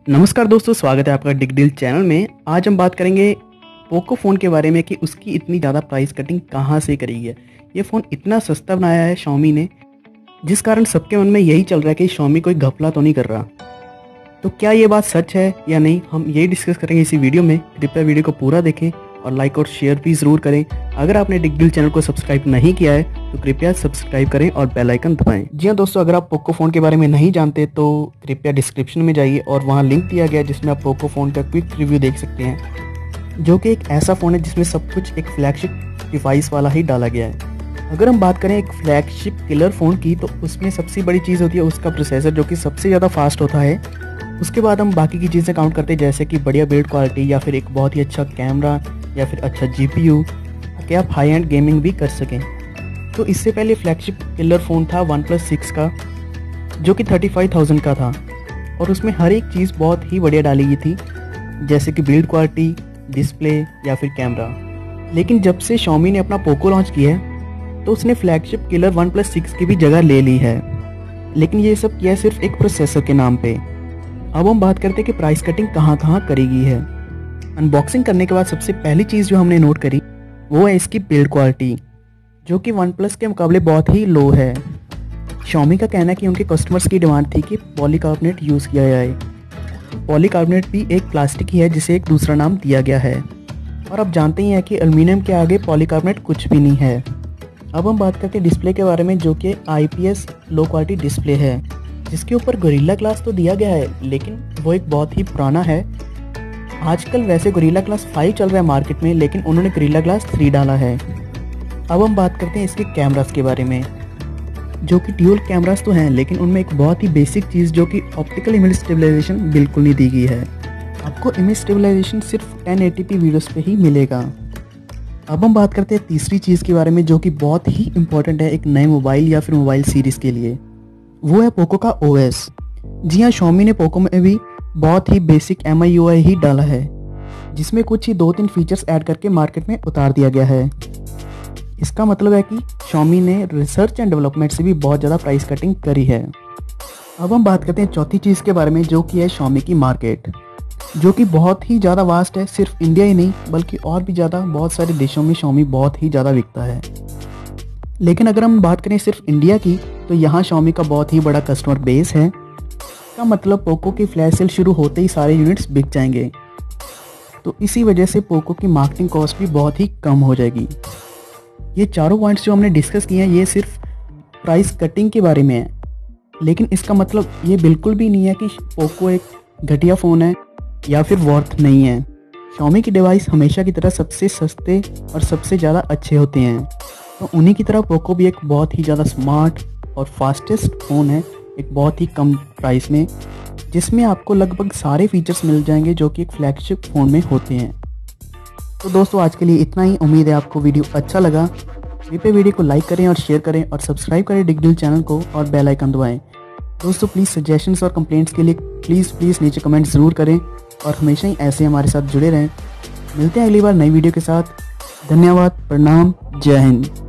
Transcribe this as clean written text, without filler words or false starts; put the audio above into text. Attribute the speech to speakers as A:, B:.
A: नमस्कार दोस्तों, स्वागत है आपका डिग डील चैनल में। आज हम बात करेंगे पोको फ़ोन के बारे में कि उसकी इतनी ज़्यादा प्राइस कटिंग कहाँ से करी है। ये फ़ोन इतना सस्ता बनाया है Xiaomi ने, जिस कारण सबके मन में यही चल रहा है कि Xiaomi कोई घपला तो नहीं कर रहा। तो क्या ये बात सच है या नहीं, हम यही डिस्कस करेंगे इसी वीडियो में। कृपया वीडियो को पूरा देखें और लाइक और शेयर भी ज़रूर करें। अगर आपने डिग डील चैनल को सब्सक्राइब नहीं किया है तो कृपया सब्सक्राइब करें और बेल आइकन दबाएं। जी हाँ दोस्तों, अगर आप पोको फ़ोन के बारे में नहीं जानते तो कृपया डिस्क्रिप्शन में जाइए और वहाँ लिंक दिया गया है जिसमें आप पोको फ़ोन का क्विक रिव्यू देख सकते हैं, जो कि एक ऐसा फ़ोन है जिसमें सब कुछ एक फ्लैगशिप डिवाइस वाला ही डाला गया है। अगर हम बात करें एक फ्लैगशिप किलर फ़ोन की, तो उसमें सबसे बड़ी चीज़ होती है उसका प्रोसेसर, जो कि सबसे ज़्यादा फास्ट होता है। उसके बाद हम बाकी की चीज़ें काउंट करते हैं, जैसे कि बढ़िया बिल्ड क्वालिटी या फिर एक बहुत ही अच्छा कैमरा या फिर अच्छा GPU, कि आप हाई एंड गेमिंग भी कर सकें। तो इससे पहले फ्लैगशिप किलर फ़ोन था OnePlus 6 का, जो कि 35,000 का था और उसमें हर एक चीज़ बहुत ही बढ़िया डाली गई थी, जैसे कि बिल्ड क्वालिटी, डिस्प्ले या फिर कैमरा। लेकिन जब से Xiaomi ने अपना पोको लॉन्च किया है तो उसने फ्लैगशिप किलर OnePlus 6 की भी जगह ले ली है, लेकिन ये सब किया सिर्फ एक प्रोसेसर के नाम पे। अब हम बात करते हैं कि प्राइस कटिंग कहाँ कहाँ करी गई है। अनबॉक्सिंग करने के बाद सबसे पहली चीज़ जो हमने नोट करी वो है इसकी बिल्ड क्वालिटी, जो कि OnePlus के मुकाबले बहुत ही लो है। Xiaomi का कहना है कि उनके कस्टमर्स की डिमांड थी कि पॉलीकार्बोनेट यूज़ किया जाए। पॉलीकार्बोनेट भी एक प्लास्टिक ही है जिसे एक दूसरा नाम दिया गया है, और आप जानते ही हैं कि एल्युमिनियम के आगे पॉलीकार्बोनेट कुछ भी नहीं है। अब हम बात करते हैं डिस्प्ले के बारे में, जो कि IPS लो क्वालिटी डिस्प्ले है, जिसके ऊपर गोरिल्ला ग्लास तो दिया गया है, लेकिन वो एक बहुत ही पुराना है। आजकल वैसे गोरिल्ला ग्लास 5 चल रहा है मार्केट में, लेकिन उन्होंने गोरिल्ला ग्लास 3 डाला है। अब हम बात करते हैं इसके कैमरास के बारे में, जो कि ड्यूल कैमरास तो हैं, लेकिन उनमें एक बहुत ही बेसिक चीज़ जो कि ऑप्टिकल इमेज स्टेबलाइजेशन बिल्कुल नहीं दी गई है। आपको इमेज स्टेबलाइजेशन सिर्फ 1080p वीडियोस पे ही मिलेगा। अब हम बात करते हैं तीसरी चीज़ के बारे में, जो कि बहुत ही इंपॉर्टेंट है एक नए मोबाइल या फिर मोबाइल सीरीज़ के लिए। वो है पोको का OS। जी हाँ, Xiaomi ने पोको में भी बहुत ही बेसिक MIUI ही डाला है, जिसमें कुछ ही 2-3 फीचर्स ऐड करके मार्केट में उतार दिया गया है। इसका मतलब है कि Xiaomi ने रिसर्च एंड डेवलपमेंट से भी बहुत ज़्यादा प्राइस कटिंग करी है। अब हम बात करते हैं चौथी चीज़ के बारे में, जो कि है Xiaomi की मार्केट, जो कि बहुत ही ज़्यादा वास्ट है। सिर्फ इंडिया ही नहीं बल्कि और भी ज़्यादा बहुत सारे देशों में Xiaomi बहुत ही ज़्यादा बिकता है। लेकिन अगर हम बात करें सिर्फ इंडिया की, तो यहाँ Xiaomi का बहुत ही बड़ा कस्टमर बेस है। का मतलब पोको की फ्लैश सेल शुरू होते ही सारे यूनिट्स बिक जाएंगे, तो इसी वजह से पोको की मार्केटिंग कॉस्ट भी बहुत ही कम हो जाएगी। ये चारों पॉइंट्स जो हमने डिस्कस किए हैं ये सिर्फ प्राइस कटिंग के बारे में है, लेकिन इसका मतलब ये बिल्कुल भी नहीं है कि पोको एक घटिया फ़ोन है या फिर वर्थ नहीं है। Xiaomi की डिवाइस हमेशा की तरह सबसे सस्ते और सबसे ज़्यादा अच्छे होते हैं, तो उन्हीं की तरह पोको भी एक बहुत ही ज़्यादा स्मार्ट और फास्टेस्ट फ़ोन है, एक बहुत ही कम प्राइस में, जिसमें आपको लगभग सारे फीचर्स मिल जाएंगे जो कि एक फ्लैगशिप फ़ोन में होते हैं। तो दोस्तों आज के लिए इतना ही। उम्मीद है आपको वीडियो अच्छा लगा। कृपया वीडियो को लाइक करें और शेयर करें और सब्सक्राइब करें डिग डील चैनल को और बेल आइकन दबाएं। दोस्तों प्लीज़ सजेशंस और कंप्लेंट्स के लिए प्लीज़ नीचे कमेंट ज़रूर करें और हमेशा ही ऐसे हमारे साथ जुड़े रहें। मिलते हैं अगली बार नई वीडियो के साथ। धन्यवाद, प्रणाम, जय हिंद।